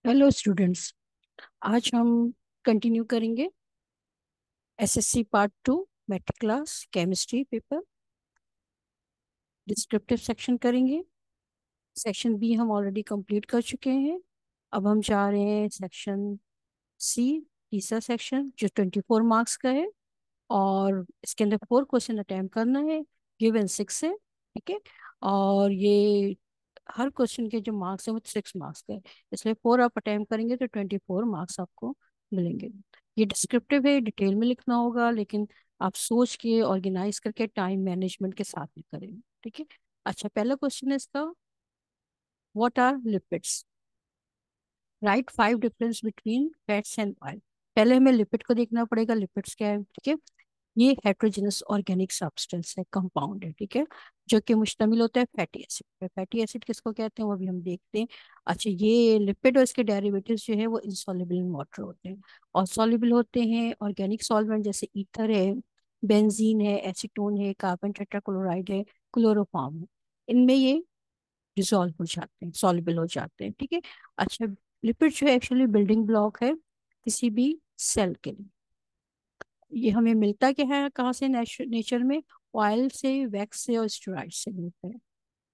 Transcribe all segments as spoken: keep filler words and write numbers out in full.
Hello students. आज हम continue करेंगे SSC part two matric class chemistry paper descriptive section करेंगे। सेक्शन बी हम ऑलरेडी कंप्लीट कर चुके हैं। अब हम जा रहे हैं सेक्शन सी, तीसरा सेक्शन जो ट्वेंटी फोर मार्क्स का है और इसके अंदर फोर क्वेश्चन अटैम्प्ट करना है। गिवन सिक्स है, ठीक है। और ये हर क्वेश्चन के जो मार्क्स हैं वो सिक्स मार्क्स का है, इसलिए फोर आप अटेम्प्ट करेंगे तो ट्वेंटी फोर मार्क्स आपको मिलेंगे। ये डिस्क्रिप्टिव है, डिटेल में लिखना होगा, लेकिन आप सोच के ऑर्गेनाइज करके टाइम मैनेजमेंट के साथ में करेंगे, ठीक है। अच्छा, पहला क्वेश्चन है इसका, what are lipids? Write five difference between fats and oil. पहले हमें लिपिड को देखना पड़ेगा, लिपिड्स क्या है, ठीक है। ये हेट्रोजेनस ऑर्गेनिक सब्सटेंस है, कंपाउंड है, ठीक है, जो कि मुश्तमिल होता है फैटी एसिड पे। फैटी एसिड किसको कहते हैं वो भी हम देखते हैं। अच्छा, ये लिपिड और इसके डेरिवेटिव्स जो है वो इंसॉल्युबल इन वाटर होते हैं और सॉल्युबल होते हैं ऑर्गेनिक सॉल्वेंट जैसे ईथर है, बेंजीन है, एसीटोन है, कार्बन टेट्राक्लोराइड है, क्लोरोफॉर्म है। इनमें ये डिसॉल्व हो जाते हैं, सॉल्युबल हो जाते हैं, ठीक है। अच्छा, लिपिड जो है एक्चुअली बिल्डिंग ब्लॉक है किसी भी सेल के लिए। ये हमें मिलता क्या है, कहाँ से, नेचर में ऑयल से, वैक्स से और स्टेरॉइड से मिलता है।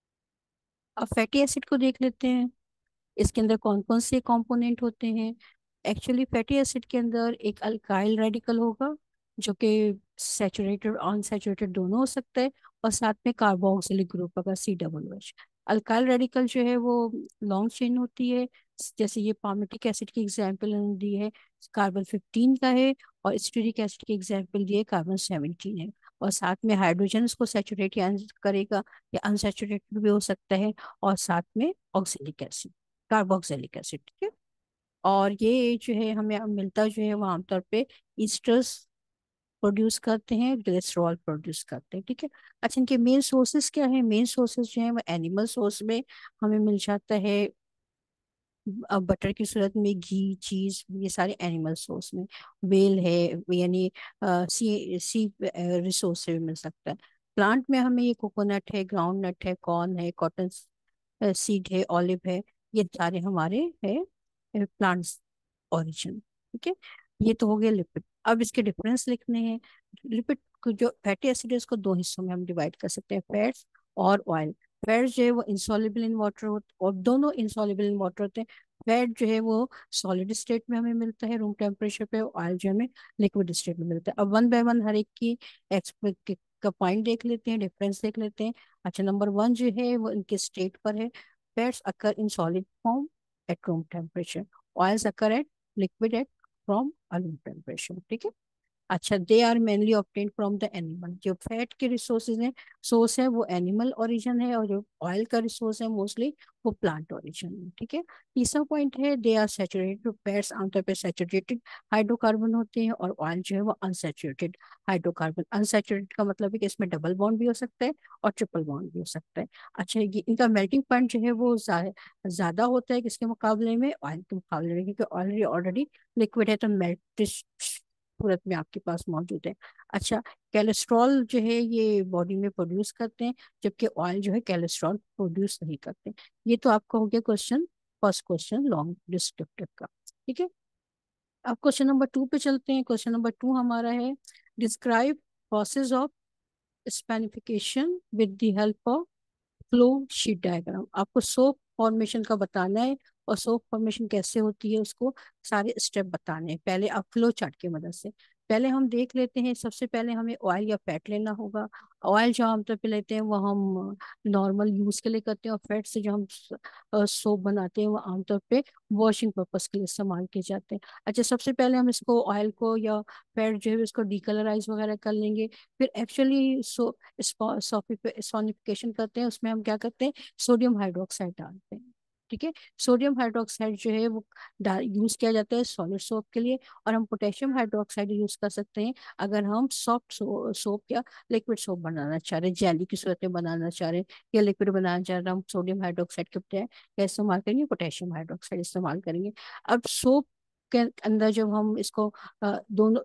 अब फैटी एसिड को देख लेते हैं, इसके अंदर कौन कौन से कंपोनेंट होते हैं। एक्चुअली फैटी एसिड के अंदर एक अल्काइल रेडिकल होगा जो कि सैचुरेटेड अनसैचुरेटेड दोनों हो सकता है, और साथ में कार्बोक्सिलिक ग्रुप होगा, C double H. Alkyl radical जो है वो लॉन्ग चेन होती है, जैसे ये पामेटिक एसिड की एग्जांपल दी है, कार्बन फिफ्टीन का है, और स्टीरिक एसिड की एग्जांपल दी है, कार्बन सेवनटीन है। और साथ में हाइड्रोजन को सैचुरेट या करेगा, या अनसैचुरेटेड भी हो सकता है, और साथ में ऑक्सिलिक एसिड, कार्बोक्सिलिक एसिड, ठीक है। और ये जो है हमें मिलता जो है वो आमतौर पे ईस्टर्स प्रोड्यूस करते हैं, ग्लिसरॉल प्रोड्यूस करते हैं, ठीक है। अच्छा, इनके मेन सोर्सेज क्या है? मेन सोर्सेज जो है वो एनिमल सोर्स में हमें मिल जाता है, बटर की सूरत में, घी, चीज, ये सारे एनिमल सोर्स में। वेल है, यानी अ, सी सी रिसोर्स से भी मिल सकता है। प्लांट में हमें ये कोकोनट है, ग्राउंड नट है, कॉर्न है, कॉटन सीड है, ऑलिव है, ये सारे हमारे है प्लांट्स ओरिजिन, ठीक है। ये तो हो गया लिपिड। अब इसके डिफरेंस लिखने हैं। लिपिड को, जो फैटी एसिड है, इसको दो हिस्सों में हम डिवाइड कर सकते हैं, फैट्स और ऑयल। फैट्स जो है वो इंसॉल्युबल इन वाटर होते, और दोनों इंसॉल्युबल इन वाटर होते हैं। फैट जो है वो सॉलिड स्टेट में हमें मिलता है रूम टेम्परेचर पे, ऑयल जो हमें लिक्विड स्टेट में मिलता है। अब वन बाय वन हर एक की एक्सप का पॉइंट देख लेते हैं, डिफरेंस देख लेते हैं। अच्छा, नंबर वन जो है वो इनके स्टेट पर है। Fats occur in solid form at room temperature, oils occur at liquid at from room temperature, ठीक है। अच्छा, they are mainly obtained from the animal. जो फैट के रिसोर्सेज हैं, सोर्स है, वो एनिमल ओरिजिन है, और जो ऑयल का रिसोर्स है मोस्टली वो प्लांट ओरिजिन है, ठीक है। तीसरा पॉइंट है, दे आर सैचुरेटेड। फैट्स आमतौर पर सैचुरेटेड हाइड्रोकार्बन होते हैं, और ऑयल जो है वो अनसैचुरेटेड हाइड्रोकार्बन। अनसैचुरेटेड का मतलब है कि इसमें डबल बॉन्ड भी हो सकता है और ट्रिपल बॉन्ड भी हो सकता है। अच्छा, ये इनका मेल्टिंग पॉइंट जो है वो ज्या- ज्यादा होता है किसके मुकाबले में, ऑयल के मुकाबले में, क्योंकि ऑयल ऑलरेडी लिक्विड है तो मेल्ट सूरत में आपके पास मौजूद है। अच्छा, कोलेस्ट्रॉल जो है ये बॉडी में प्रोड्यूस करते हैं, जबकि ऑयल जो है कोलेस्ट्रॉल प्रोड्यूस नहीं करते। ये तो आपका हो गया question, first question long descriptive का, ठीक है। अब क्वेश्चन नंबर टू पे चलते हैं। क्वेश्चन नंबर टू हमारा है, describe process of saponification with the help of flow sheet diagram. आपको सोप फॉर्मेशन का बताना है, और सोप फॉर्मेशन कैसे होती है उसको सारे स्टेप बताने हैं। पहले आप फ्लो चार्ट की मदद से, पहले हम देख लेते हैं। सबसे पहले हमें ऑयल या फैट लेना होगा। ऑयल जो हम तो पे लेते हैं वो हम नॉर्मल यूज के लिए करते हैं, और फैट से जो हम सोप बनाते हैं वो आमतौर पे वॉशिंग पर्पस के लिए इस्तेमाल किए जाते हैं। अच्छा, सबसे पहले हम इसको, ऑयल को या फैट जो है इसको डीकलराइज वगैरह कर लेंगे। फिर एक्चुअली सो सॉनिफिकेशन करते हैं, उसमें हम क्या करते हैं, सोडियम हाइड्रोक्साइड डालते हैं, ठीक है। सोडियम हाइड्रोक्साइड जो है वो यूज किया जाता है सॉलिड सोप के लिए, और हम पोटेशियम हाइड्रोक्साइड यूज कर सकते हैं अगर हम सॉफ्ट सोप या लिक्विड सोप बनाना चाह रहे हैं, जेली की सूरत में बनाना चाह रहे हैं, या लिक्विड बनाना चाह रहे हैं, हम सोडियम हाइड्रोक्साइड के बजाय क्या इस्तेमाल करेंगे, पोटेशियम हाइड्रोक्साइड इस्तेमाल करेंगे। अब सोप के अंदर जब हम इसको अ, दोनों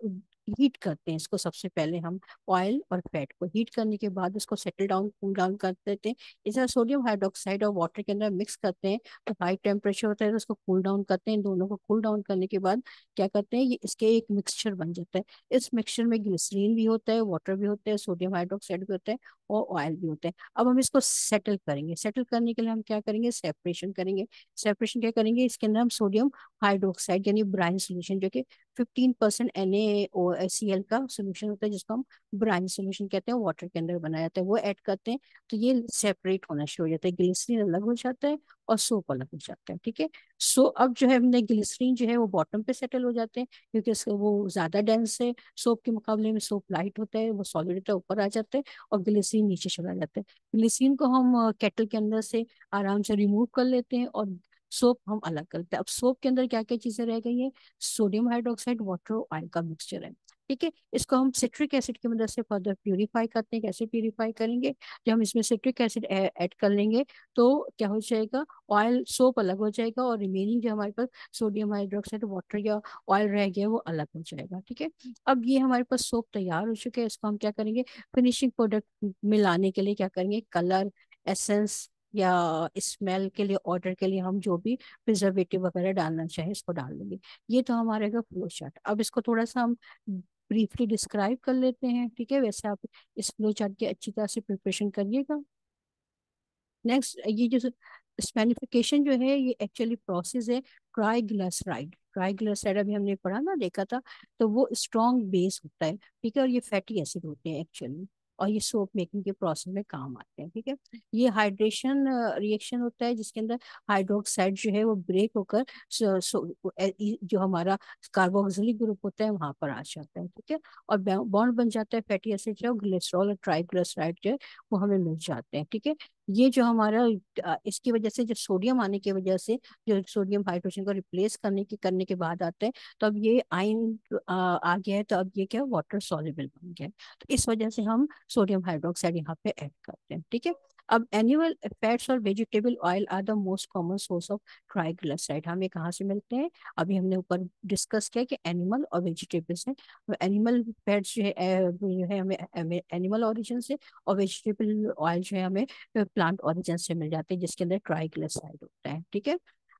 हीट करते हैं इसको। सबसे पहले हम ऑयल और फैट को हीट करने के बाद उसको सेटल डाउन कूल डाउन कर देते हैं। इस तरह सोडियम हाइड्रोक्साइड और वाटर के अंदर मिक्स करते हैं, तो हाई टेम्परेचर होता है तो उसको कूल डाउन करते हैं। दोनों को कूल डाउन करने के बाद क्या करते हैं, ये इसके एक मिक्सचर बन जाता है। इस मिक्सचर में ग्लिसरीन भी होता है, वाटर भी होता है, सोडियम हाइड्रोक्साइड भी होता है और ऑयल भी होता है। अब हम इसको सेटल करेंगे। सेटल करने के लिए हम क्या करेंगे, सेपरेशन करेंगे। सेपरेशन क्या करेंगे, इसके अंदर हम सोडियम हाइड्रोक्साइड यानी ब्राइन सोल्यूशन, जो कि fifteen percent N A O C L का सोल्यूशन होता है, जिसको हम ब्राइन सोल्यूशन कहते हैं, वाटर के अंदर बनाया जाता है, वो ऐड करते हैं। तो ये सेपरेट होना शुरू हो जाता है, ग्लिसरीन अलग हो जाता है और सोप अलग हो जाता है। ठीक है। सो अब जो है हमने ग्लिसरीन जो है वो बॉटम पे सेटल हो जाते हैं, क्योंकि इसका वो ज्यादा डेंस है सोप के मुकाबले में। सोप लाइट होता है, वो सॉलिड होता है, ऊपर आ जाता है, और ग्लिसरीन नीचे चला जाता है। ग्लिसरीन को हम केटल के अंदर से आराम से रिमूव कर लेते हैं और सोप हम अलग करते हैं। अब सोप के अंदर क्या क्या चीजें रह गई है, सोडियम हाइड्रोक्साइड, वाटर, ऑयल का मिक्सचर है। ठीक है। इसको हम सिट्रिक एसिड की मदद से फर्दर प्यूरिफाई करते हैं। कैसे प्यूरिफाई करेंगे, जब हम इसमें सिट्रिक एसिड ऐड कर लेंगे तो क्या हो जाएगा, ऑयल सोप अलग हो जाएगा और रिमेनिंग जो हमारे पास सोडियम हाइड्रोक्साइड, वाटर या ऑयल रह गया वो अलग हो जाएगा। ठीक है। अब ये हमारे पास सोप तैयार हो चुके हैं। इसको हम क्या करेंगे, फिनिशिंग प्रोडक्ट मिलाने के लिए क्या करेंगे, कलर, एसेंस या स्मेल के लिए, ऑर्डर के लिए हम जो भी प्रिजर्वेटिव वगैरह डालना चाहे इसको डाल देंगे। ये तो हमारे का फ्लो चार्ट। अब इसको थोड़ा सा हम ब्रीफली डिस्क्राइब कर लेते हैं। ठीक है, वैसे आप इस फ्लो चार्ट की अच्छी तरह से प्रिपरेशन करिएगा। नेक्स्ट, ये जो स्पेनिफिकेशन जो है ये एक्चुअली प्रोसेस है ट्राइग्लिसराइड। ट्राइग्लिसराइड अभी हमने पढ़ा ना, देखा था, तो वो स्ट्रॉन्ग बेस होता है। ठीक है, और ये फैटी एसिड होते हैं एक्चुअली, और ये सोप मेकिंग के प्रोसेस में काम आते हैं। ठीक है। ये हाइड्रेशन रिएक्शन होता है जिसके अंदर हाइड्रोक्साइड जो है वो ब्रेक होकर सो, सो, ए- ई- जो हमारा कार्बोक्सिलिक ग्रुप होता है वहां पर आ जाता है। ठीक है, और बॉन्ड बन जाता है फैटी एसिड जो ग्लिसरॉल और ट्राइग्लिसराइड जो है वो हमें मिल जाते हैं। ठीक है। ये जो हमारा अ, इसकी वजह से, जब सोडियम आने की वजह से, जो सोडियम हाइड्रोजन को रिप्लेस करने की करने के बाद आते हैं, तो अब ये आयन आ, आ गया है, तो अब ये क्या वाटर सॉल्युबल बन गया है। तो इस वजह से हम सोडियम हाइड्रोक्साइड यहाँ पे ऐड करते हैं। ठीक है। अब एनिमल फैट्स और vegetable oil are the most common source of triglyceride. हमें कहाँ से मिलते हैं, अभी हमने ऊपर डिस्कस किया कि एनिमल और वेजिटेबल्स हैं। एनिमल फैट्स जो है अ, जो है हमें एनिमल ओरिजिन से, और वेजिटेबल ऑयल जो है हमें प्लांट ओरिजिन से मिल जाते हैं, जिसके अंदर ट्राइग्लिसराइड होता है। ठीक है।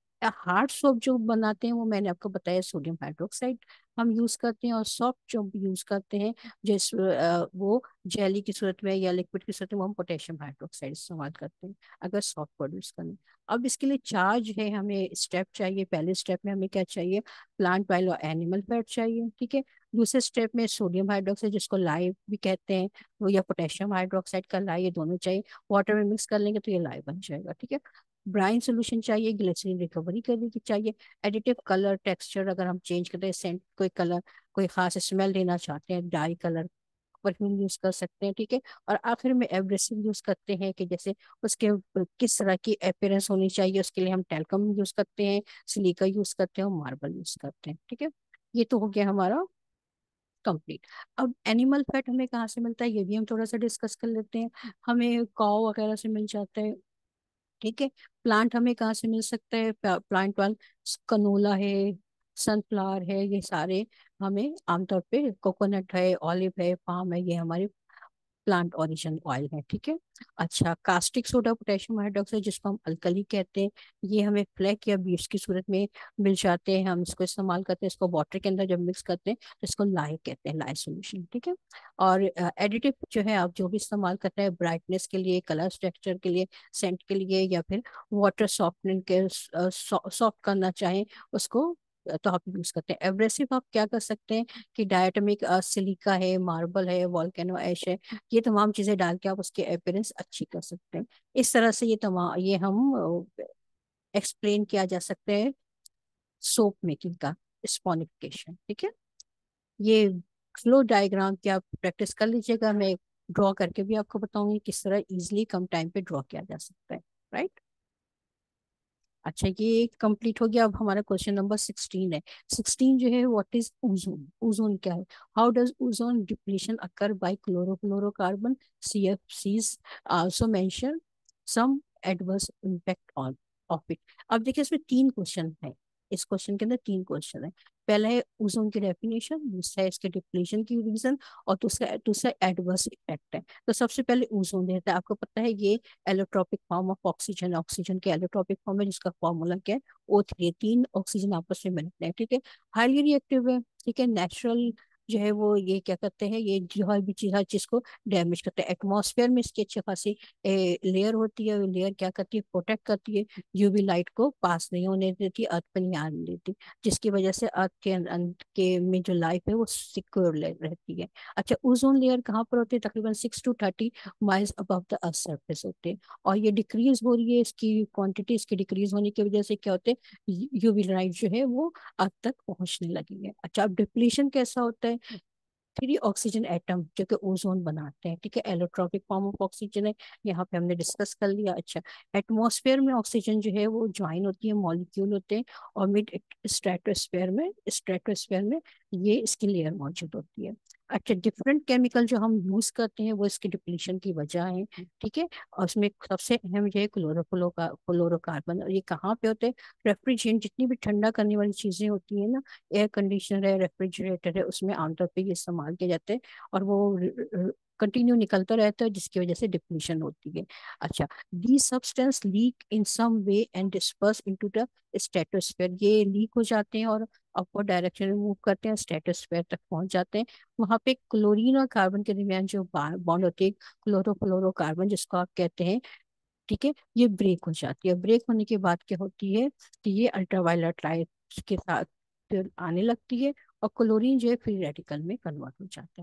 हार्ड सोप जो बनाते हैं वो मैंने आपको बताया सोडियम हाइड्रोक्साइड हम यूज करते हैं, और सॉफ्ट जो यूज करते हैं जिस अ, वो जेली की सूरत में या लिक्विड की सूरत में वो हम पोटेशियम हाइड्रोक्साइड इस्तेमाल करते हैं अगर सॉफ्ट प्रोड्यूस करना। अब इसके लिए चार्ज है, हमें स्टेप चाहिए। पहले स्टेप में हमें क्या चाहिए, प्लांट ऑयल और एनिमल फैट चाहिए। ठीक है। दूसरे स्टेप में सोडियम हाइड्रोक्साइड, जिसको लाई भी कहते हैं, वो या पोटेशियम हाइड्रोक्साइड का लाई, ये दोनों चाहिए। वाटर में मिक्स कर लेंगे तो ये लाई बन जाएगा। ठीक है। ब्राइन सोल्यूशन चाहिए, ग्लिसरीन रिकवरी करने की चाहिए, एडिटिव कलर टेक्सचर अगर हम चेंज करते हैं, सेंट कोई कलर, कोई खास स्मेल लेना चाहते हैं, डाई कलर परफ्यूम यूज कर सकते हैं। ठीक है। और आखिर में एब्रेसिव यूज करते हैं, कि जैसे उसके किस तरह की अपीयरेंस होनी चाहिए, उसके लिए हम टेल्कम यूज करते हैं, सिलिका यूज करते हैं और मार्बल यूज करते हैं। ठीक है। ये तो हो गया हमारा कंप्लीट। अब एनिमल फैट हमें कहाँ से मिलता है, ये भी हम थोड़ा सा डिस्कस कर लेते हैं। हमें काऊ वगैरह से मिल जाता है। ठीक है। प्लांट हमें कहाँ से मिल सकता है, प्लांट वाल, कनोला है, सनफ्लावर है, ये सारे हमें आमतौर पे, कोकोनट है, ऑलिव है, पाम है, ये हमारे प्लांट ओरिजिन ऑयल है। ठीक है। अच्छा, कास्टिक सोडा, पोटेशियम हाइड्रोक्साइड, जिसको हम अल्कली कहते हैं, ये हमें फ्लैक या बीड्स की सूरत में मिल जाते हैं। हम इसको इस्तेमाल करते हैं, इसको वाटर के अंदर जब मिक्स करते हैं तो इसको लाई कहते हैं, लाई सोल्यूशन। ठीक है। और एडिटिव जो है आप जो भी इस्तेमाल करते हैं, ब्राइटनेस के लिए, कलर स्ट्रक्चर के लिए, सेंट के लिए, या फिर वाटर सॉफ्टनिंग के सॉफ्ट करना चाहें उसको, अ, तो आप यूज करते हैं। एब्रेसिव आप क्या कर सकते हैं, कि डायटमिक सिलिका है, मार्बल है, वॉल्केनो ऐश है, ये तमाम चीजें डाल के आप उसकी अपीयरेंस अच्छी कर सकते हैं। इस तरह से ये तमाम ये हम एक्सप्लेन किया जा सकता है सोप मेकिंग का स्पॉनिफिकेशन। ठीक है। ये फ्लो डायग्राम की आप प्रैक्टिस कर लीजिएगा, मैं ड्रॉ करके भी आपको बताऊंगी किस तरह इजिली कम टाइम पे ड्रॉ किया जा सकता है। राइट। अच्छा, ये कंप्लीट हो गया। अब हमारा क्वेश्चन नंबर सिक्सटीन है। सिक्सटीन जो है, व्हाट इज ओजोन, ओजोन क्या है, how does ozone depletion occur by chlorofluorocarbon, C F Cs, also mention some adverse impact on of it. अब देखिए, इसमें तीन क्वेश्चन है, इस क्वेश्चन के अंदर तीन क्वेश्चन है। पहला है ओजोन की डेफिनेशन, दूसरा है इसके डिप्लीशन की रीजन, और दूसरा दूसरा एडवर्स इफेक्ट है। तो सबसे पहले ओजोन देता है, आपको पता है ये allotropic form of oxygen, oxygen के एलोट्रॉपिक फॉर्म है जिसका फॉर्मूला क्या है, ओ थ्री। तीन ऑक्सीजन आपस में मिलते हैं, ठीक है, हाईली रिएक्टिव है, ठीक है, नेचुरल जो है वो ये क्या करते हैं, ये जो हर भी चीज हर चीज को डैमेज करते हैं। एटमॉस्फेयर में इसकी अच्छी खासी लेयर होती है, लेयर क्या करती है, प्रोटेक्ट करती है, यूवी लाइट को पास नहीं होने देती, अर्थ पर नहीं आने देती, जिसकी वजह से अर्थ के अंत के में जो लाइफ है वो सिक्योर रहती है। अच्छा, ओजोन लेयर कहाँ पर होती है, तकरीबन six to thirty miles above the earth surface होते हैं, और ये डिक्रीज हो रही है, इसकी क्वांटिटी इसकी डिक्रीज होने की वजह से क्या होते हैं, यूवी लाइट जो है वो अर्थ तक पहुंचने लगी है। अच्छा, अब डिप्लीशन कैसा होता है, थ्री ऑक्सीजन एटम जो कि ओजोन बनाते हैं, ठीक है, एलोट्रॉपिक फॉर्म ऑफ ऑक्सीजन है, यहाँ पे हमने डिस्कस कर लिया। अच्छा, एटमॉस्फेयर में ऑक्सीजन जो है वो ज्वाइन होती है, मॉलिक्यूल होते हैं, और मिड स्ट्रेटोस्फेयर में स्ट्रेटोस्फेयर में ये इसकी लेयर मौजूद होती है। अच्छा, डिफरेंट केमिकल जो हम यूज करते हैं वो इसके डिप्लीशन की वजह है, ठीक है, और उसमें सबसे अहम जो है क्लोरोफ्लोरो का क्लोरोकार्बन, और ये कहाँ पे होते हैं, रेफ्रिजरेंट, जितनी भी ठंडा करने वाली चीजें होती है ना, एयर कंडीशनर है, रेफ्रिजरेटर है, उसमें आमतौर पे ये इस्तेमाल किए जाते हैं, और वो कंटिन्यू निकलता रहता है जिसकी वजह से डिप्लीशन होती है। अच्छा, the substance leak in some way and disperse into the stratosphere, ये लीक हो जाते हैं और अपवर्ड डायरेक्शन में मूव करते हैं, स्ट्रेटोस्फेयर तक पहुंच जाते हैं। वहां पे क्लोरीन और कार्बन के दरमियान जो बॉन्ड होती है, क्लोरोफ्लोरोकार्बन जिसको आप कहते हैं, ठीक है, ये ब्रेक हो जाती है। ब्रेक होने के बाद क्या होती है कि ये अल्ट्रावायलेट लाइट के साथ फिर आने लगती है, और क्लोरीन जो है फ्री रेडिकल में कन्वर्ट हो जाता है।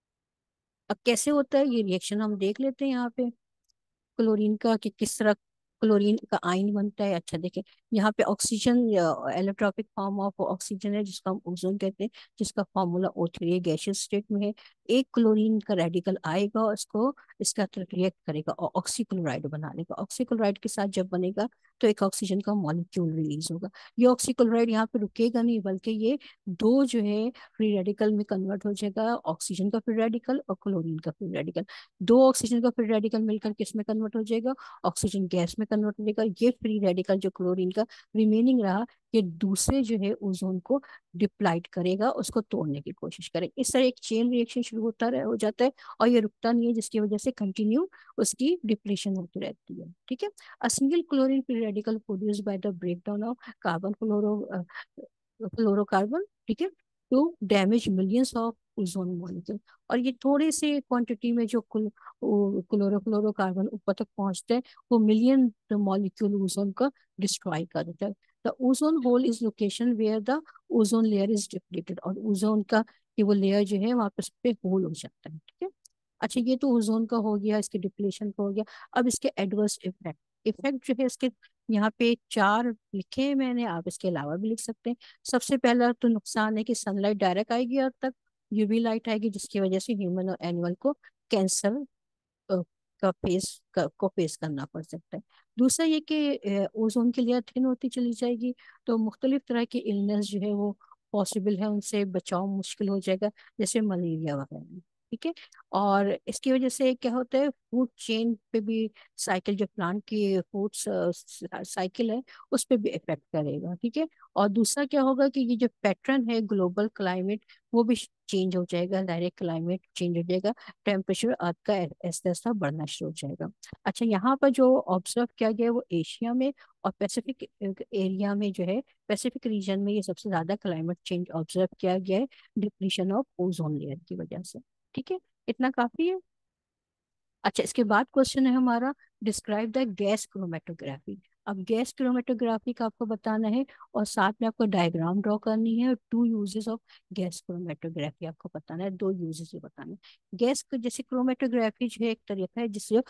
अब कैसे होता है ये रिएक्शन हम देख लेते हैं यहाँ पे, क्लोरीन का कि किस तरह क्लोरीन का आयन बनता है। अच्छा देखिए, यहाँ पे oxygen allotropic form of oxygen है जिसका हम ओजोन कहते हैं, जिसका formula O three gaseous state में है। एक क्लोरीन का रेडिकल आएगा और इसको इसका रिएक्ट करेगा और ऑक्सीक्लोराइड बना लेगा। ऑक्सीक्लोराइड के साथ जब बनेगा तो एक ऑक्सीजन का मॉलिक्यूल रिलीज होगा। ये ऑक्सीक्लोराइड यहाँ पे रुकेगा नहीं, बल्कि ये दो जो है फ्री रेडिकल में कन्वर्ट हो जाएगा, ऑक्सीजन का फ्री रेडिकल और क्लोरीन का फ्री रेडिकल। दो ऑक्सीजन का फ्री रेडिकल मिलकर किस में कन्वर्ट हो जाएगा, ऑक्सीजन गैस में कन्वर्ट हो जाएगा। ये फ्री रेडिकल जो क्लोरीन का रिमेनिंग रहा, ये दूसरे जो है ओजोन को डिप्लाइट करेगा, उसको तोड़ने की कोशिश करेगा। इस तरह एक चेन रिएक्शन शुरू होता रह, हो जाता है, और ये रुकता नहीं है, जिसकी वजह से कंटिन्यू उसकी डिप्लीशन होती रहती है, ठीक है। A single chlorine free radical produce by the breakdown of carbon fluoro fluorocarbon, ठीक है, to damage millions of ozone molecule. और ये थोड़े से क्वांटिटी में जो क्लोरोफ्लोरोकार्बन ऊपर तक पहुंचते हैं, वो मिलियन मॉलिक्यूल ओजोन का डिस्ट्रॉय कर देता है। The ozone hole is location where the ozone layer is depleted, और ओजोन का कि वो लेयर जो है वहां पर पे होल हो जाता है, ठीक है। अच्छा, ये तो ओजोन का हो गया, इसके डिप्लीशन का हो गया। अब इसके एडवर्स इफेक्ट, इफेक्ट जो है इसके यहाँ पे चार लिखे हैं मैंने, आप इसके अलावा भी लिख सकते हैं। सबसे पहला तो नुकसान है कि सनलाइट डायरेक्ट आएगी अर्थ तक, यूवी लाइट आएगी, जिसकी वजह से ह्यूमन और एनिमल को कैंसर अ, का फेस का, को फेस करना पड़ सकता है। दूसरा ये कि ओजोन की लेयर थिन होती चली जाएगी, तो मुख्तलिफ तरह की इलनेस जो है वो पॉसिबल है, उनसे बचाव मुश्किल हो जाएगा, जैसे मलेरिया वगैरह, ठीक है। और इसकी वजह से क्या होता है, फूड चेन पे भी साइकिल, जो प्लांट की फूड साइकिल है उस पे भी इफेक्ट करेगा, ठीक है। और दूसरा क्या होगा कि ये जो पैटर्न है ग्लोबल क्लाइमेट, वो भी चेंज हो जाएगा, डायरेक्ट क्लाइमेट चेंज हो जाएगा, टेम्परेचर अर्थ का ऐसा ऐसा बढ़ना शुरू हो जाएगा। अच्छा, यहाँ पर जो ऑब्जर्व किया गया है वो एशिया में और पैसिफिक एरिया में जो है, पैसिफिक रीजन में ये सबसे ज्यादा क्लाइमेट चेंज ऑब्जर्व किया गया है, डिप्लीशन ऑफ ओजोन लेयर की वजह से, ठीक है। इतना काफी है। अच्छा, इसके बाद क्वेश्चन है हमारा, डिस्क्राइब द गैस क्रोमेटोग्राफी। अब गैस क्रोमेटोग्राफी का आपको बताना है, और साथ में आपको डायग्राम ड्रॉ करनी है, और two uses of gas chromatography आपको बताना है, दो यूजेस बताने हैं। गैस जैसे क्रोमेटोग्राफी जो है एक तरीका है जिससे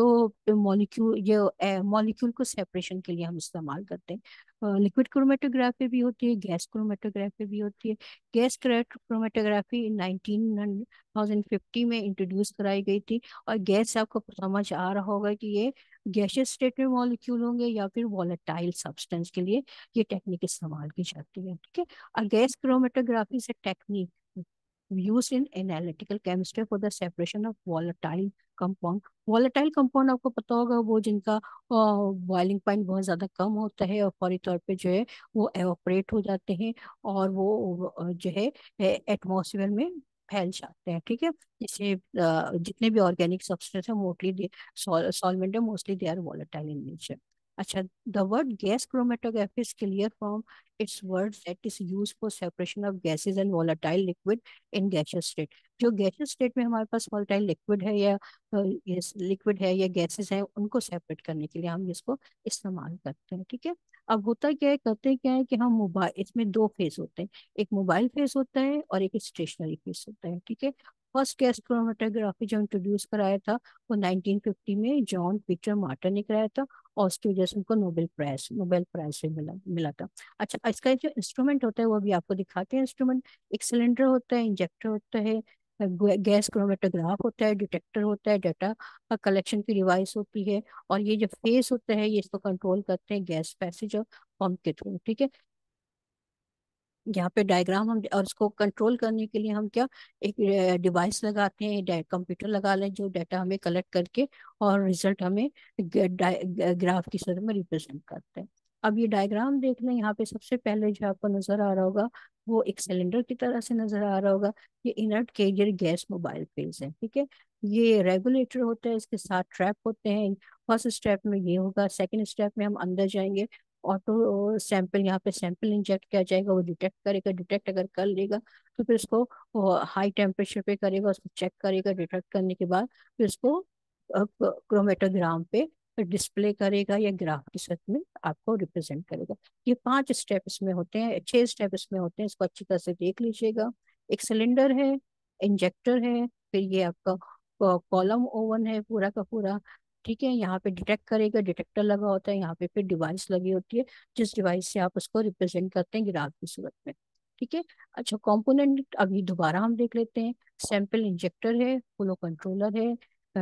जो मॉलिक्यूल ये मॉलिक्यूल को सेपरेशन के लिए हम इस्तेमाल करते हैं। लिक्विड क्रोमेटोग्राफी भी होती है, गैस क्रोमेटोग्राफी भी होती है। Gas chromatography nineteen thousand fifty में इंट्रोड्यूस कराई गई थी। और गैस से आपको समझ आ रहा होगा कि ये गैसियस स्टेट में मॉलिक्यूल होंगे या फिर वॉलेटाइल सब्सटेंस के लिए ये टेक्निक इस्तेमाल की जाती है, ठीक है। और गैस क्रोमेटोग्राफी से technique used in analytical chemistry for the separation of volatile compound. volatile compound आपको पता होगा, वो जिनका बॉइलिंग पॉइंट बहुत ज़्यादा कम होता है और फौरी तौर पे जो है वो एवापोरेट हो जाते हैं और वो अ, जो है एटमॉस्फेयर में फैल जाते हैं। ठीक है, जैसे अ, जितने भी ऑर्गेनिक सब्सटेंस है मोस्टली सॉल्वेंट है, mostly they are volatile in nature. अच्छा, the word gas chromatography is clear from its words that is used for separation of gases and volatile liquid in gaseous state। जो gaseous state में हमारे पास volatile liquid है या liquid है या gases हैं, उनको सेपरेट करने के लिए हम इसको इस्तेमाल करते हैं। ठीक है, अब होता क्या है, करते क्या है कि हम मोबाइल, इसमें दो फेज होते हैं, एक मोबाइल फेज होता है और एक स्टेशनरी फेज होता है। ठीक है, फर्स्ट गैस क्रोमेटोग्राफी जो इंट्रोड्यूस कराया था वो नाइनटीन फिफ्टी में जॉन पीटर मार्टिन ने कराया था और उसकी वजह से उनको नोबेल प्राइज नोबेल प्राइज भी मिला मिला था। अच्छा, इसका जो इंस्ट्रूमेंट होता है वो भी आपको दिखाते हैं। इंस्ट्रूमेंट, एक सिलेंडर होता है, इंजेक्टर होता है, गैस क्रोमेटोग्राफ होता है, डिटेक्टर होता है, डाटा कलेक्शन की डिवाइस होती है, और ये जो फेस होता है ये इसको कंट्रोल करते हैं गैस पैसेज और पंप के थ्रू। ठीक है, यहाँ पे डायग्राम हम, और इसको कंट्रोल करने के लिए हम क्या, एक डिवाइस लगाते हैं, कंप्यूटर लगा लें जो डाटा हमें कलेक्ट करके और रिजल्ट हमें ग्राफ की सूरत में रिप्रेजेंट करते हैं। अब ये डायग्राम देख लें, यहाँ पे सबसे पहले जो आपको नजर आ रहा होगा वो एक सिलेंडर की तरह से नजर आ रहा होगा। ये inert carrier gas mobile phase है। ठीक है, ये रेगुलेटर होता है, इसके साथ ट्रैप होते हैं। फर्स्ट स्टेप में ये होगा, सेकंड स्टेप में हम अंदर जाएंगे, ऑटो सैंपल, यहाँ पे सैंपल इंजेक्ट किया जाएगा, वो डिटेक्ट करेगा, डिटेक्ट अगर कर लेगा तो फिर उसको हाई टेम्परेचर पे करेगा, उसको चेक करेगा, डिटेक्ट करने के बाद फिर उसको क्रोमेटोग्राम पे डिस्प्ले करेगा या ग्राफ की शक्ल में आपको रिप्रेजेंट करेगा। ये पांच स्टेप इसमें होते हैं, छह स्टेप इसमें होते हैं, इसको अच्छी तरह से देख लीजिएगा। एक सिलेंडर है, इंजेक्टर है, फिर ये आपका कॉलम ओवन है पूरा का पूरा। ठीक है, यहाँ पे डिटेक्ट करेगा, डिटेक्टर लगा होता है, यहाँ पे फिर डिवाइस लगी होती है जिस डिवाइस से आप उसको रिप्रेजेंट करते हैं ग्राफ की सूरत में। ठीक है, अच्छा कंपोनेंट अभी दोबारा हम देख लेते हैं। सैंपल इंजेक्टर है, फ्लो कंट्रोलर है,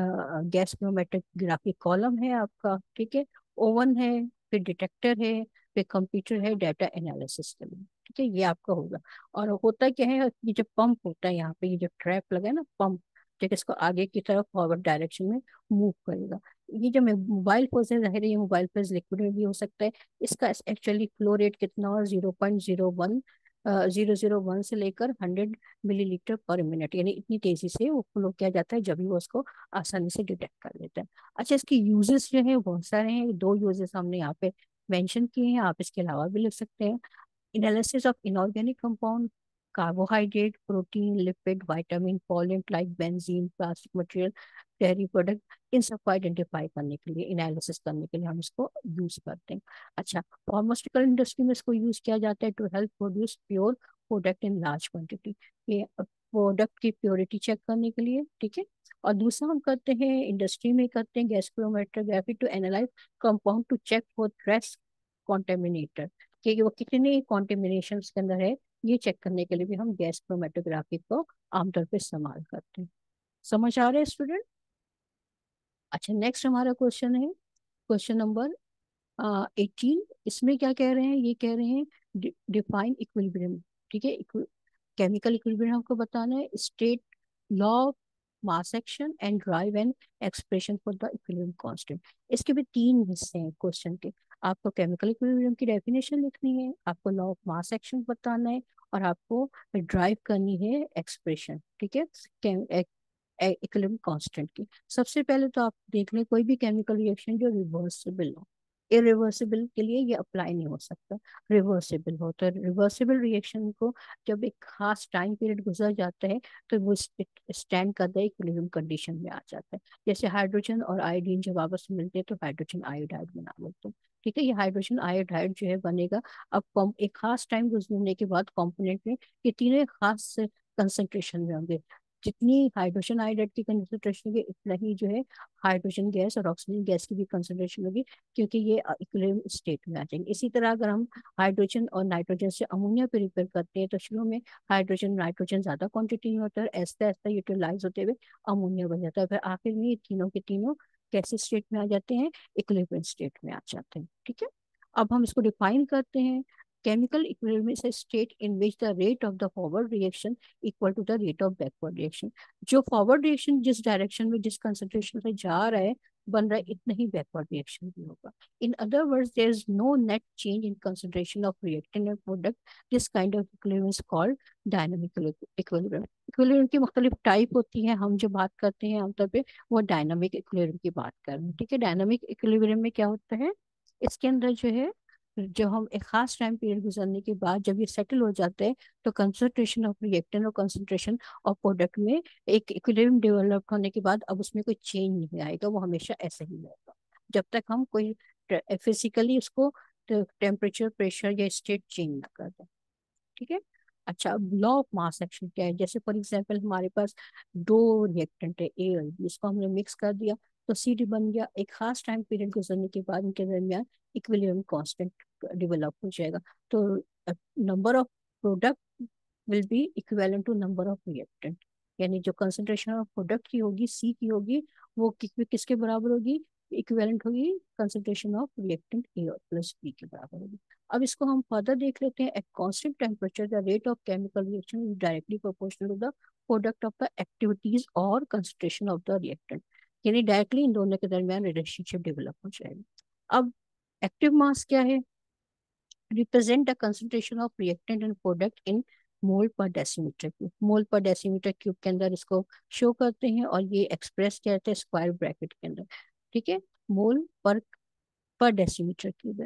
गैस क्रोमेटोग्राफी कॉलम है आपका। ठीक है, ओवन है, फिर डिटेक्टर है, फिर कंप्यूटर है, डाटा एनालिसिस के लिए। ठीक है, ये आपका होगा। और होता क्या है, ये जो पंप होता है यहाँ पे, ये जो ट्रैप लगा है ना पंप, जो कि इसको आगे की तरफ फॉरवर्ड डायरेक्शन में मूव करेगा। ये जो मोबाइल फोर्स है, जाहिर है ये मोबाइल फोर्स लिक्विड में भी हो सकता है। इसका एक्चुअली फ्लो रेट कितना, और zero point zero one zero zero one से लेकर हंड्रेड मिलीलीटर पर मिनट, यानी इतनी तेजी से वो फ्लो किया जाता है जब भी वो उसको आसानी से डिटेक्ट कर लेता है। अच्छा, इसके यूजेस जो है बहुत सारे हैं, दो यूजेस हमने यहाँ पे मेंशन किए हैं, आप इसके अलावा भी लिख सकते हैं। Analysis of inorganic compound, carbohydrate, protein, lipid, vitamin, pollen like benzene, plastic material, dairy product, इन सबको आइडेंटिफाई करने के लिए, एनालिसिस करने के लिए हम इसको यूज करते हैं। अच्छा, फार्मास्यूटिकल इंडस्ट्री में इसको यूज किया जाता है to help produce pure product in large quantity, ये प्रोडक्ट की प्योरिटी चेक करने के लिए। ठीक है, और दूसरा हम करते हैं इंडस्ट्री में करते हैं gas chromatography to analyse compound to check for trace contaminator, कि वो कितने कॉन्टेमिनेशन के अंदर है, ये चेक करने के लिए भी हम गैस क्रोमेटोग्राफी को आमतौर पर इस्तेमाल करते हैं। समझ आ रहे हैं स्टूडेंट? अच्छा, नेक्स्ट हमारा क्वेश्चन है क्वेश्चन नंबर एटीन। इसमें क्या कह रहे हैं, ये कह रहे हैं डिफाइन इक्विलिब्रियम। ठीक है, केमिकल इक्विलिब्रियम हमको बताना है, state law, mass action and derive and expression for the equilibrium constant. इसके भी तीन हिस्से हैं क्वेश्चन के। आपको केमिकल इक्विलिब्रियम की डेफिनेशन लिखनी है, आपको लॉ ऑफ मास एक्शन बताना है, और आपको ड्राइव करनी है एक्सप्रेशन। ठीक है, इक्विलिब्रियम कांस्टेंट की। सबसे पहले तो आप देख लें कोई भी केमिकल रिएक्शन जो रिवर्सिबल हो, इरिवर्सिबल के लिए ये अप्लाई नहीं हो सकता, रिवर्सिबल हो। तो रिवर्सिबल रिएक्शन को जब एक खास टाइम पीरियड गुजर जाता है तो वो स्टैंड कर दे इक्विलिब्रियम कंडीशन में आ जाता है। जैसे हाइड्रोजन और आयोडीन जब आपस में मिलते हैं तो हाइड्रोजन आयोडाइड बना लेते हैं। ठीक है, ये हाइड्रोजन आयोडाइड जो है बनेगा, अब कॉम- एक खास टाइम गुजरने के बाद कॉम्पोनेंट में ये तीनों एक खास कंसंट्रेशन में होंगे। जितनी हाइड्रोजन आयोडाइड की कंसंट्रेशन होगी उतना ही जो है हाइड्रोजन गैस और ऑक्सीजन गैस की भी कंसंट्रेशन होगी, क्योंकि ये इक्विलिब्रियम स्टेट में आ जाएंगे। इसी तरह अगर हम हाइड्रोजन और नाइट्रोजन से अमोनिया पे रिपेयर करते हैं तो शुरू में हाइड्रोजन नाइट्रोजन ज्यादा क्वांटिटी में होता है, ऐसा ऐसा यूटिलाइज होते हुए अमोनिया बन जाता है, फिर आखिर में ये तीनों के तीनों कैसे स्टेट में आ जाते हैं, इक्विलिब्रियम स्टेट में आ जाते हैं। ठीक है, अब हम इसको डिफाइन करते हैं। Chemical equilibrium is a state in which the rate of the forward reaction equal to the rate of backward reaction. जो forward reaction जिस direction में जिस concentration से जा रहा है बन रहा है इतना ही backward reaction भी होगा. In other words, there is no net change in concentration of reactant and product. This kind of equilibrium is called dynamic equilibrium. Equilibrium की मुख्तलिफ टाइप होती है. हम जो बात करते हैं आमतौर पे वो डायनामिक इक्विलिब्रियम की बात कर रहे हैं. ठीक है. डायनामिक इक्विलिब्रियम में क्या होता है, इसके अंदर जो है जब हम एक खास टाइम पीरियड गुजरने के बाद जब ये सेटल हो जाते हैं तो कंसंट्रेशन ऑफ रिएक्टेंट और कंसंट्रेशन ऑफ प्रोडक्ट में एक इक्विलिब्रियम डेवलप होने के बाद अब उसमें कोई चेंज नहीं आएगा, वो हमेशा ऐसे ही रहेगा जब तक हम कोई फिजिकली उसको टेम्परेचर प्रेशर या स्टेट चेंज ना कर दें. ठीक है. अच्छा, अब लॉ ऑफ मास एक्शन क्या है. जैसे फॉर एग्जांपल हमारे पास दो रिएक्टेंट है ए और बी, इसको हमने मिक्स कर दिया तो सी डी बन गया. एक खास टाइम पीरियड गुजरने के बाद इनके दरमियान इक्विलिब्रियम कांस्टेंट डेवलप हो जाएगा. तो number of product will be equivalent to number of reactant. यानी जो कंसंट्रेशन ऑफ प्रोडक्ट की होगी सी की होगी वो कि, किसके बराबर होगी, इक्विवेलेंट होगी concentration of reactant A plus B के बराबर होगी. अब इसको हम फर्दर देख लेते हैं. At constant temperature the rate of chemical reaction is directly proportional to the product of the activities और कंसंट्रेशन ऑफ द रिएक्टेंट. यानी डायरेक्टली इन दोनों के दरमियान रिलेशनशिप डेवलप हो जाएगी. अब एक्टिव मास क्या है, represent the concentration of reactant and product in mole per decimetre cube. Mole per decimetre cube के अंदर इसको शो करते हैं और ये एक्सप्रेस क्या है स्क्वायर ब्रैकेट के अंदर. ठीक है. मोल पर पर डेसीमीटर क्यूब है.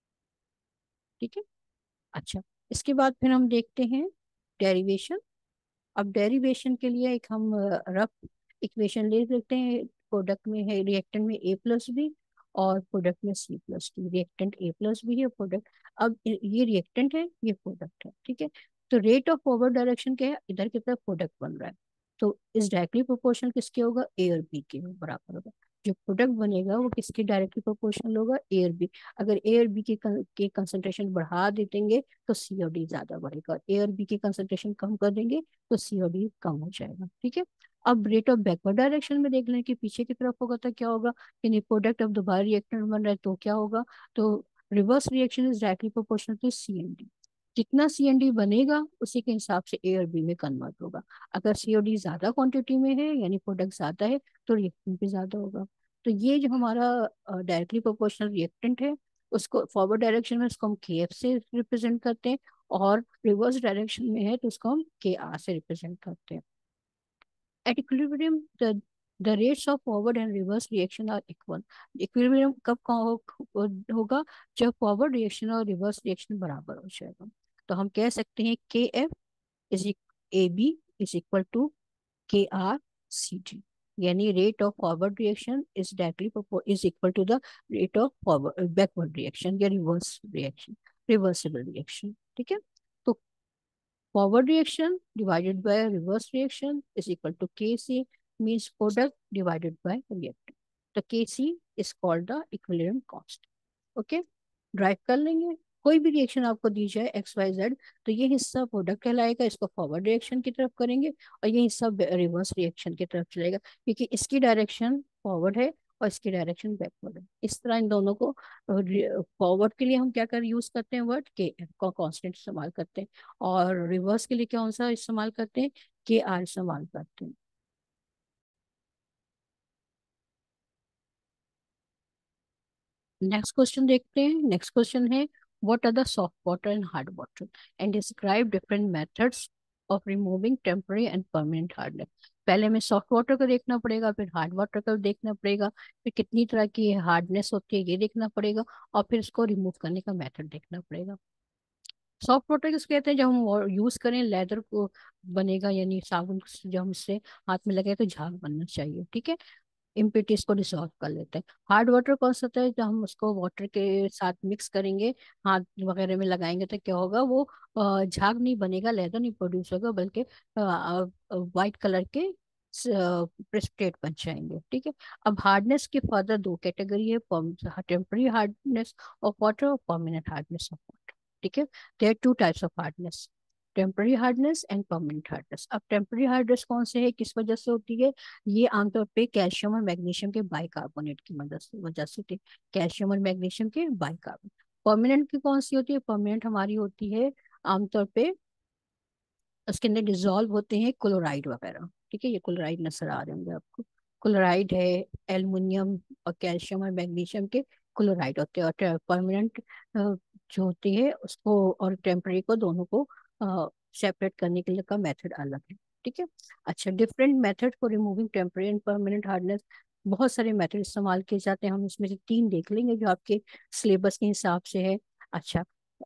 ठीक है. अच्छा, इसके बाद फिर हम देखते हैं डेरिवेशन. अब डेरिवेशन के लिए एक हम रफ इक्वेशन ले लेते हैं. प्रोडक्ट में है रिएक्टेंट में ए प्लस बी और प्रोडक्ट में C plus D. Reactant A plus B है प्रोडक्ट. अब ये रिएक्टेंट है ये प्रोडक्ट है. ठीक है. तो रेट ऑफ फॉरवर्ड डायरेक्शन क्या है, इधर की तरफ प्रोडक्ट बन रहा है तो इस डायरेक्टली प्रोपोर्शनल किसके होगा, ए और बी के बराबर होगा. जो प्रोडक्ट बनेगा वो किसके डायरेक्टली प्रोपोर्शनल होगा, ए और बी. अगर ए और बी के के कंसंट्रेशन बढ़ा देंगे तो सी और डी ज्यादा बढ़ेगा और ए और बी की कंसंट्रेशन कम कर देंगे तो सी और डी कम हो जाएगा. ठीक है. अब रेट ऑफ बैकवर्ड डायरेक्शन में देख लें कि पीछे की तरफ होगा तो क्या होगा, यानी प्रोडक्ट अब दोबारा रिएक्टेंट बन रहा है तो क्या होगा, तो reverse reaction is directly proportional to C and D. जितना सी एन डी बनेगा उसी के हिसाब से ए और बी में कन्वर्ट होगा. अगर सी ओ डी ज्यादा क्वांटिटी में है यानी प्रोडक्ट ज्यादा है तो रिएक्टेंट भी ज्यादा होगा. तो ये जो हमारा डायरेक्टली प्रोपोर्शनल रिएक्टेंट है उसको फॉरवर्ड डायरेक्शन में उसको हम के एफ से रिप्रेजेंट करते हैं और रिवर्स डायरेक्शन में है तो उसको हम के आर से रिप्रेजेंट करते हैं. At equilibrium the the rates of forward and reverse reaction are equal. Equilibrium कब हो, होगा, जब फॉरवर्ड रिएक्शन और रिवर्स रिएक्शन बराबर हो जाएगा. तो हम कह सकते हैं K f is A B is equal to K r C D. यानी rate of forward reaction is directly is equal to the rate of forward backward reaction या रिवर्स रिएक्शन, रिवर्सिबल रिएक्शन. ठीक है. तो forward reaction divided by reverse reaction is equal to K C means product divided by reactant. तो K C is called the equilibrium constant. Okay. Derive कर लेंगे. कोई भी reaction आपको दी जाए एक्स वाई जेड तो ये हिस्सा प्रोडक्ट कहलाएगा, इसको फॉरवर्ड रिएक्शन की तरफ करेंगे और ये हिस्सा रिवर्स रिएक्शन की तरफ चलेगा क्योंकि इसकी डायरेक्शन फॉरवर्ड है और इसकी डायरेक्शन बैकवर्ड है. इस तरह इन दोनों को फॉरवर्ड के लिए हम क्या कर यूज करते हैं, वर्ड के का कांस्टेंट इस्तेमाल करते हैं और रिवर्स के लिए कौन सा इस्तेमाल करते हैं, के आर इस्तेमाल करते हैं. नेक्स्ट क्वेश्चन देखते हैं. नेक्स्ट क्वेश्चन है what are the soft water and hard water and describe different methods of removing temporary and permanent hardness. पहले हमें सॉफ्ट वाटर को देखना पड़ेगा, फिर हार्ड वाटर को देखना पड़ेगा, फिर कितनी तरह की हार्डनेस होती है ये देखना पड़ेगा और फिर इसको रिमूव करने का मेथड देखना पड़ेगा. सॉफ्ट वाटर किसको कहते हैं, जब हम यूज करें लेदर को बनेगा यानी साबुन जब हम इससे हाथ में लगे तो झाग बनना चाहिए. ठीक है. इम्प्योरिटीज को डिसॉल्व कर लेते हैं. हार्ड वाटर कौन सा होता है, जब हम उसको वाटर के साथ मिक्स करेंगे हाथ वगैरह में लगाएंगे तो क्या होगा, वो अ, झाग नहीं बनेगा, लेदर नहीं प्रोड्यूस होगा बल्कि वाइट कलर के प्रेसिपिटेट बन जाएंगे. ठीक है. अब हार्डनेस की फर्दर दो कैटेगरी है, टेम्पररी हार्डनेस ऑफ वाटर और परमानेंट हार्डनेस ऑफ वाटर. ठीक है. There two types of hardness, temporary hardness and permanent hardness. अब टेम्पररी हार्डनेस कौन से है, किस वजह से होती है, ये आमतौर पे कैल्शियम और मैग्नीशियम के बाइकार्बोनेट की मदद से वजह से होती है. कैल्शियम और मैग्नीशियम के बाइकार्बोनेट. परमानेंट की कौन सी होती है? परमानेंट हमारी होती है आमतौर पे उसके अंदर डिजोल्व होते हैं क्लोराइड वगैरह। ठीक है, ये क्लोराइड नजर आ रहे होंगे आपको। क्लोराइड है, एल्युमिनियम और कैल्शियम और मैग्नीशियम के क्लोराइड होते हैं। और परमानेंट जो होती है उसको और टेम्परेरी को, दोनों को सेपरेट करने के लिए का मेथड अलग है। ठीक है। अच्छा, different method for removing temporary and permanent hardness. बहुत सारे मेथड इस्तेमाल किए जाते हैं, हम इसमें से तीन देख लेंगे जो आपके सिलेबस के हिसाब से है। अच्छा,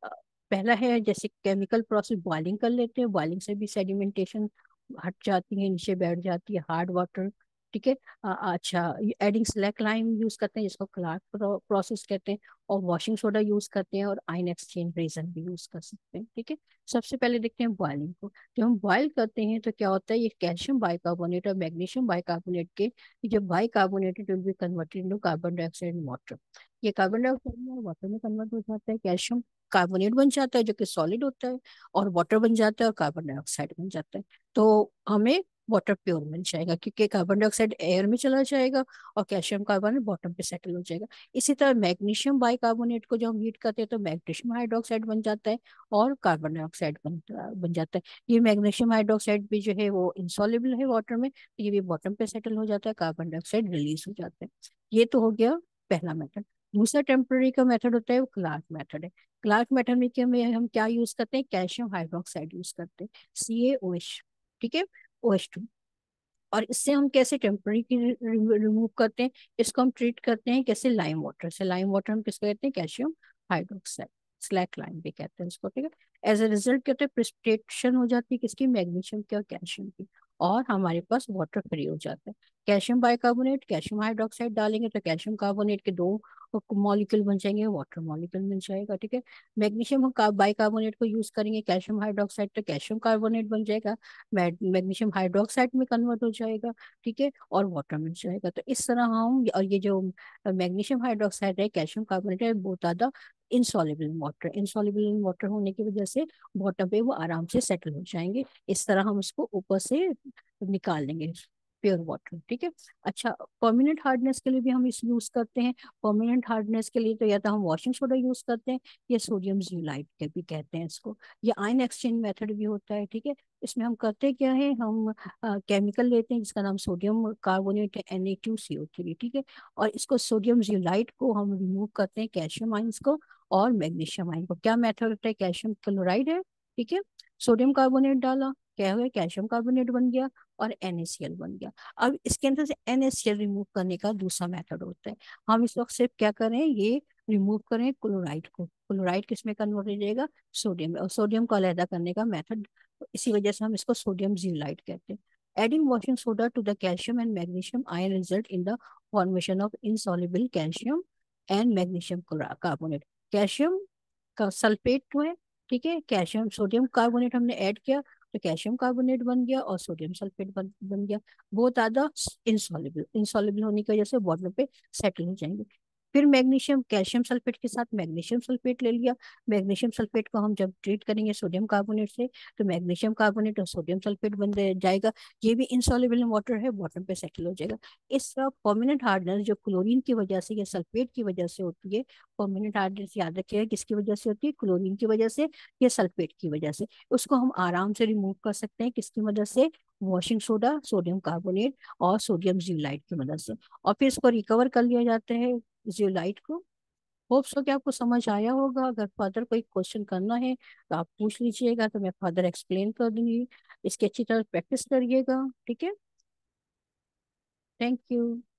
पहला है जैसे केमिकल प्रोसेस, बॉइलिंग कर लेते हैं, बॉइलिंग से भी सेडिमेंटेशन हट जाती है, नीचे बैठ जाती है हार्ड वाटर। ठीक है। अ, अच्छा, एडिंग स्लैक लाइम यूज करते हैं जिसको क्लार्क प्रोसेस कहते हैं, और वॉशिंग सोडा यूज करते हैं, और आयन एक्सचेंज रेजन भी यूज कर सकते हैं। ठीक है। सबसे पहले देखते हैं बॉइलिंग को। जब हम बॉयल करते हैं तो क्या होता है, ये कैल्शियम बाइकार्बोनेट और मैग्नीशियम बाइकार्बोनेट के, ये जो bicarbonated will be converted into carbon dioxide and water. ये कार्बन डाइऑक्साइड में वाटर में कन्वर्ट हो जाता है, कैल्शियम कार्बोनेट बन जाता है जो कि सॉलिड होता है, और वाटर बन जाता है और कार्बन डाइऑक्साइड बन जाता है। तो हमें वाटर प्योर मिल जाएगा, क्योंकि कार्बन डाइऑक्साइड एयर में चला जाएगा और कैल्शियम कार्बोनेट बॉटम पे सेटल हो जाएगा। इसी तरह मैग्नीशियम बाइकार्बोनेट को जब हम हीट करते हैं तो मैग्नीशियम हाइड्रोक्साइड बन जाता है और कार्बन डाइऑक्साइड बन बन जाता है। ये मैग्नीशियम हाइड्रोक्साइड भी जो है वो इंसॉल्युबल है वाटर में, तो ये भी बॉटम पे सेटल हो जाता है, कार्बन डाइऑक्साइड रिलीज हो जाता है। ये तो हो गया पहला मेथड। दूसरा टेम्पररी का मेथड होता है वो क्लार्क मेथड है। क्लार्क मेथड में क्या, में हम क्या यूज करते हैं, कैल्शियम हाइड्रोक्साइड यूज करते हैं, सी ए ओ एच। ठीक है, ओ एच टू। और इससे हम कैसे टेम्पररी की रिमूव करते हैं, इसको हम ट्रीट करते हैं कैसे, लाइम वाटर से। लाइम वाटर हम किसको कहते हैं, कैल्शियम हाइड्रोक्साइड, स्लैक लाइम भी कहते हैं इसको। ठीक है। एज ए रिजल्ट क्या होता है, प्रिसिपिटेशन हो जाती है किसकी, मैग्नीशियम की और कैल्शियम की, और हमारे पास वाटर फ्री हो जाता है। कैल्शियम बाइकार्बोनेट, कैल्शियम हाइड्रोक्साइड डालेंगे तो कैल्शियम कार्बोनेट के दो मॉलिक्यूल बन जाएंगे, वाटर मॉलिक्यूल मिल जाएगा। ठीक है। मैग्नीशियम हम बाइकार्बोनेट को यूज करेंगे, कैल्शियम हाइड्रोक्साइड तो कैल्शियम कार्बोनेट बन जाएगा, मैग्नीशियम हाइड्रोक्साइड में कन्वर्ट हो जाएगा। ठीक है, और वाटर मिल जाएगा। तो इस तरह हम, और ये जो मैग्नीशियम हाइड्रोक्साइड है, कैल्शियम कार्बोनेट है, बहुत ज्यादा insoluble in water, insoluble in water होने की वजह से बॉटम पे वो आराम से सेटल हो जाएंगे। इस तरह हम उसको ऊपर से निकाल लेंगे, प्योर वाटर। ठीक है। अच्छा, परमानेंट हार्डनेस के लिए भी हम इस यूज करते हैं। परमानेंट हार्डनेस के लिए तो या तो हम वॉशिंग सोडा यूज करते हैं, या सोडियम जियोलाइट के भी कहते हैं इसको, या आयन एक्सचेंज मेथड भी होता है। ठीक है। इसमें हम करते क्या है, हम केमिकल लेते हैं जिसका नाम सोडियम कार्बोनेट है, N A two C O three. ठीक है। और इसको सोडियम जियोलाइट को हम रिमूव करते हैं, कैल्शियम आयंस को और मैग्नीशियम आयन को। क्या मेथड होता है, कैल्शियम क्लोराइड है, ठीक है, सोडियम कार्बोनेट डाला, क्या हुआ, कैल्शियम कार्बोनेट बन गया और एन ए सी एल बन गया। अब इसके अंदर से N A C L remove करने का दूसरा मेथड होता है। हम इस वक्त सिर्फ क्या करें, ये रिमूव करें क्लोराइड को। क्लोराइड किस में कन्वर्ट हो जाएगा, सोडियम में, और सोडियम को अलहदा करने का मेथड, इसी वजह से हम इसको सोडियम जियोलाइट कहते हैं। Adding washing soda to the calcium and magnesium ion result in the formation of insoluble calcium and magnesium chlora- carbonate। Calcium का सल्फेट जो है, ठीक है, कैल्शियम सोडियम कार्बोनेट हमने ऐड किया तो कैल्शियम कार्बोनेट बन गया और सोडियम सल्फेट बन बन गया। बहुत ज्यादा इंसॉल्युबल, इंसॉल्युबल होने की वजह से बॉटल पे सेटल हो जाएंगे। फिर मैग्नीशियम, कैल्शियम सल्फेट के साथ मैग्नीशियम सल्फेट ले लिया। मैग्नीशियम सल्फेट को हम जब ट्रीट करेंगे सोडियम कार्बोनेट से तो मैग्नीशियम कार्बोनेट और सोडियम सल्फेट बन दे- जाएगा। ये भी इंसॉल्युबल इन वाटर है, बॉटम पे सेटल हो जाएगा। इस तरह परमानेंट हार्डनेस जो क्लोरीन की वजह से या सल्फेट की वजह से होती है, परमानेंट हार्डनेस याद रखिएगा किसकी वजह से होती है, क्लोरीन की वजह से या सल्फेट की वजह से। उसको हम आराम से रिमूव कर सकते हैं किसकी मदद से, वॉशिंग सोडा, सोडियम कार्बोनेट और सोडियम जियोलाइट की मदद से। और फिर इसको रिकवर कर लिया जाता है जियोलाइट को। होप सो कि आपको समझ आया होगा। अगर फर्दर कोई क्वेश्चन करना है तो आप पूछ लीजिएगा, तो मैं फर्दर एक्सप्लेन कर दूंगी। इसकी अच्छी तरह प्रैक्टिस करिएगा। ठीक है, थैंक यू।